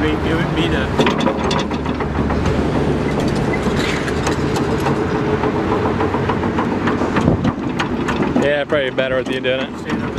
me the. Yeah, probably better with you doing it.